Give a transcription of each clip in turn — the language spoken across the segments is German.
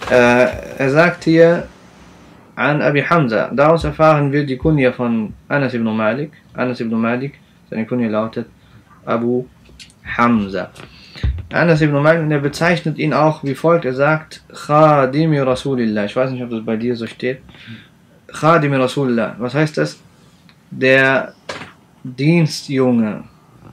Er sagt hier an Abi Hamza. Daraus erfahren wir die Kunja von Anas ibn Malik. Anas ibn Malik, seine Kunja lautet Abu Hamza. Anas ibn Malik, der bezeichnet ihn auch wie folgt. Er sagt Khadimi Rasulillah. Ich weiß nicht, ob das bei dir so steht. Khadimi Rasulillah. Was heißt das? Der Dienstjunge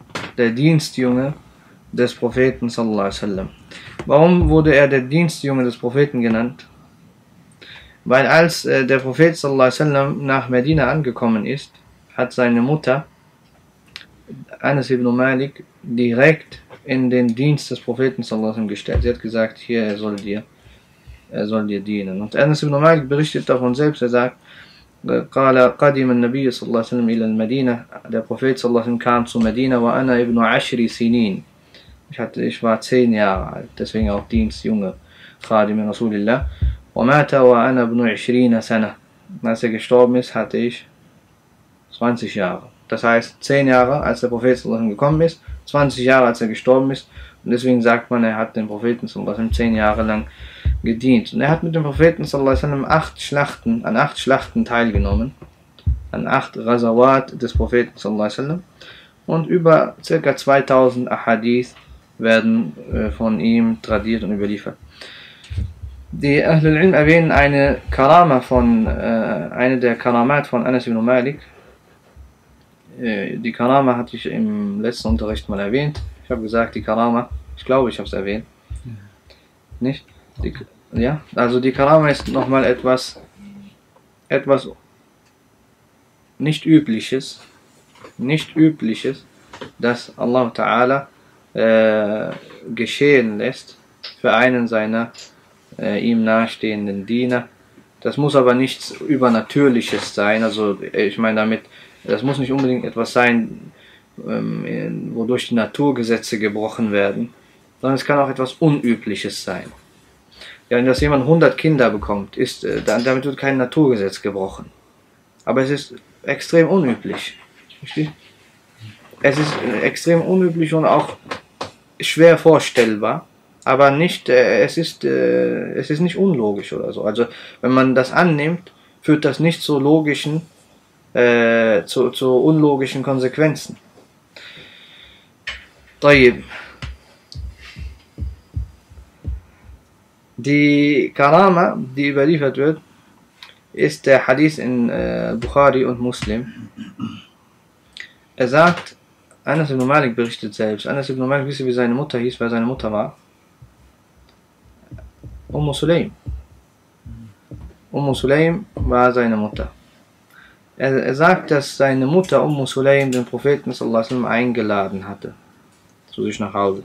des Propheten sallallahu alaihi wasallam. Warum wurde er der Dienstjunge des Propheten genannt? Weil als der Prophet sallallahu alaihi wasallam nach Medina angekommen ist, hat seine Mutter Anas ibn Malik direkt in den Dienst des Propheten sallallahu alaihi wasallam gestellt. Sie hat gesagt, hier, er soll dir dienen. Und Anas ibn Malik berichtet davon selbst, er sagt, قال قدم النبي صلى الله عليه وسلم إلى المدينة. Der Prophet صلى الله عليه وسلم kam zu Medina وأنا ابن 10 سنين. Ich war 10 Jahre alt, deswegen auch Dienstjunge, Khadim Rasulillah. ومات وأنا ابن 20 سنة. Als er gestorben ist, hatte ich 20 Jahre. Das heißt 10 Jahre, als der Prophet sallallahu alaihi wasallam gekommen ist, 20 Jahre, als er gestorben ist. Und deswegen sagt man, er hat den Propheten sallallahu alaihi wasallam 10 Jahre lang gedient. Und er hat mit dem Propheten sallallahu alaihi wasallam an 8 Schlachten teilgenommen. An 8 Ghazawat des Propheten sallallahu alaihi wasallam. Und über ca. 2000 Ahadith werden von ihm tradiert und überliefert. Die Ahlul Ilm erwähnen eine der Karamat von Anas ibn Malik. Die Karama hatte ich im letzten Unterricht mal erwähnt. Ich habe gesagt, die Karama, ich glaube, ich habe es erwähnt. Nicht? Ja, also die Karama ist nochmal etwas nicht Übliches, dass Allah Ta'ala geschehen lässt für einen seiner ihm nahestehenden Diener. Das muss aber nichts Übernatürliches sein, also ich meine damit, das muss nicht unbedingt etwas sein, wodurch die Naturgesetze gebrochen werden, sondern es kann auch etwas Unübliches sein. Ja, wenn das jemand 100 Kinder bekommt, damit wird kein Naturgesetz gebrochen. Aber es ist extrem unüblich. Es ist extrem unüblich und auch schwer vorstellbar, aber nicht, es ist nicht unlogisch oder so. Also wenn man das annimmt, führt das nicht zu unlogischen Konsequenzen. طيب. Die Karama, die überliefert wird, ist der Hadith in Bukhari und Muslim. Er sagt, Anas ibn Malik berichtet selbst. Anas ibn Malik, wisst ihr, wie seine Mutter hieß, wer seine Mutter war? Sulaym. Sulaym war seine Mutter. Er sagt, dass seine Mutter Sulaym den Propheten sallallahu alaihi wasallam eingeladen hatte zu sich nach Hause.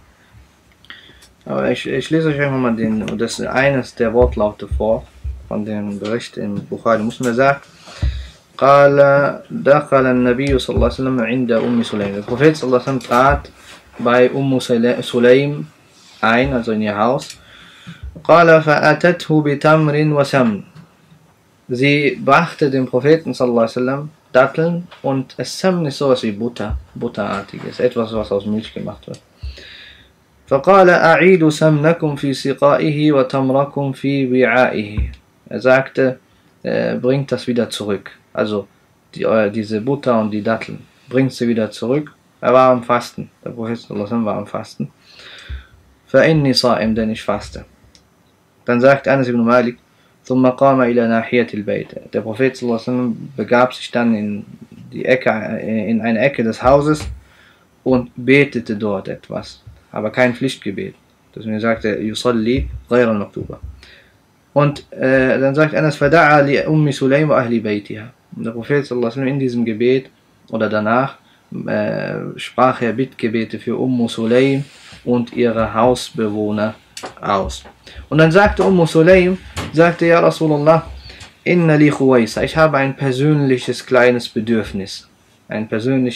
Aber ich lese euch einfach mal das ist eines der Wortlaute vor von dem Bericht in Bukhari Muslim. Er sagt, قال دخل النبي صلى الله عليه وسلم عند سليم. Der Prophet sallallahu alaihi wasallam trat bei Sulaym ein, also in ihr Haus. قال فأتته بتمر وسمن. Sie brachte dem Propheten sallallahu alaihi wasallam Datteln und Samn ist sowas wie butterartiges, etwas, was aus Milch gemacht wird. فقال أعيد سمنكم في سقائه وتمركم في وعائه. Er sagte, bringt das wieder zurück. Also diese Butter und die Datteln, bringt sie wieder zurück. Er war am Fasten. Der Prophet sallallahu alaihi wasallam war am Fasten. فإني صائم, denn ich faste. Dann sagt Anas ibn Malik, ثم قام إلى ناحية البيت. Der Prophet sallallahu alaihi wasallam begab sich dann in eine Ecke des Hauses und betete dort etwas, aber kein Pflichtgebet. Deswegen sagt er, يصلي غير المكتوبة. Und dann sagt Anas, فدعا لأم سليم وأهل بيتها. Der Prophet sallallahu alaihi wasallam in diesem Gebet oder danach sprach er Bittgebete für Sulaym und ihre Hausbewohner aus. Und dann sagte Sulaym, ja Rasulullah, inna li khuwaisa, ich habe ein persönliches kleines Bedürfnis. Dann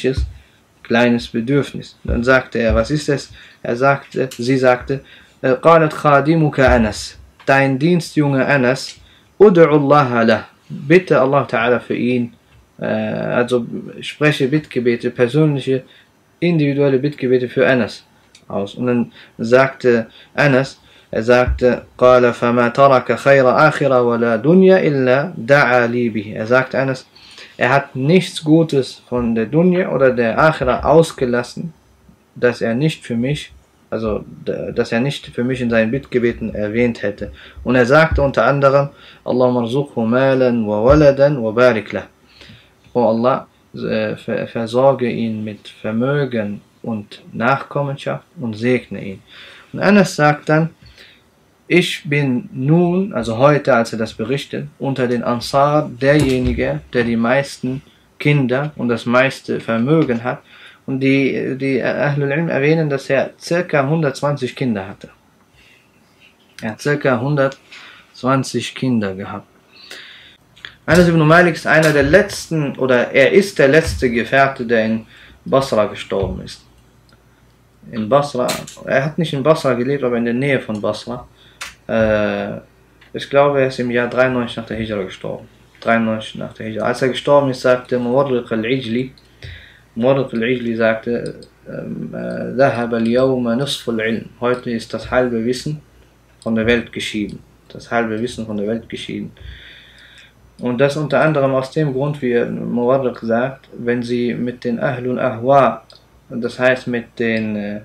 sagte er, was ist es? Sie sagte, qalat khadimuka Anas, dein Dienstjunge Anas, ud'u Allah lah, bitte Allah Ta'ala für ihn, also spreche Bittgebete, persönliche, individuelle Bittgebete für Anas aus. Und dann sagte Anas, Er sagte, قال فما ترك خير آخرة ولا دنيا إلا دعا لي به. Er sagte eines, er hat nichts Gutes von der Dunya oder der Akhira ausgelassen, dass er nicht für mich, also dass er nicht für mich in seinen Bittgebeten erwähnt hätte. Und er sagte unter anderem, Allahumma rzuqhu malan wa waladan wa barik lah. Oh Allah, versorge ihn mit Vermögen und Nachkommenschaft und segne ihn. Und Anas sagt dann, ich bin nun, also heute, als er das berichtet, unter den Ansar derjenige, der die meisten Kinder und das meiste Vermögen hat. Und die Ahlul Ilm erwähnen, dass er ca. 120 Kinder hatte. Er hat ca. 120 Kinder gehabt. Anas ibn Malik ist einer der letzten, oder er ist der letzte Gefährte, der in Basra gestorben ist. In Basra, er hat nicht in Basra gelebt, aber in der Nähe von Basra. Ich glaube, er ist im Jahr 93 nach der Hijra gestorben. 93 nach der Hijra. Als er gestorben ist, sagte Muwarriq al-Ijli, sagte, ذهب اليوم نصف العلم. Heute ist das halbe Wissen von der Welt geschieden. Das halbe Wissen von der Welt geschieden. Und das unter anderem aus dem Grund, wie Muwarriq sagt, wenn sie mit den Ahlul Ahwa, das heißt mit den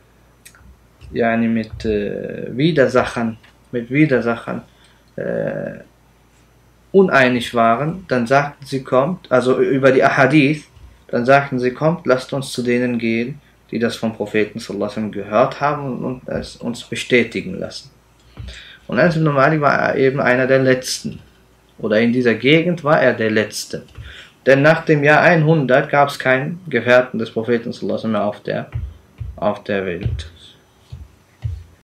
Widersachern uneinig waren, dann sagten sie, kommt, also über die Ahadith, dann sagten sie, kommt, lasst uns zu denen gehen, die das vom Propheten sallallahu alaihi wasallam gehört haben und es uns bestätigen lassen. Und Anas ibn Malik war eben einer der Letzten, oder in dieser Gegend war er der Letzte. Denn nach dem Jahr 100 gab es keinen Gefährten des Propheten sallallahu alaihi wasallam mehr auf der Welt.